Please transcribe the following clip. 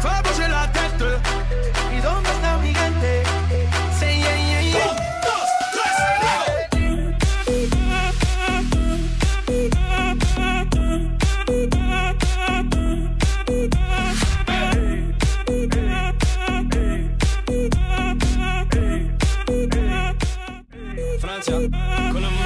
fais bouger la tête. ¿Y dónde está mi gente? Say yeah, yeah, yeah. 1, 2, 3. Francia, Colombia.